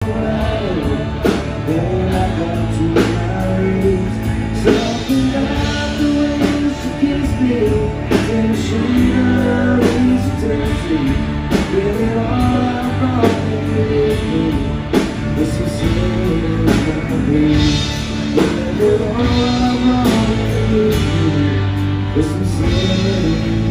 right. Then I got to my knees. Something about the way she kissed me, and she knows eternity. Really all I wanted with me was some sympathy. Really all I wanted with me was some sympathy.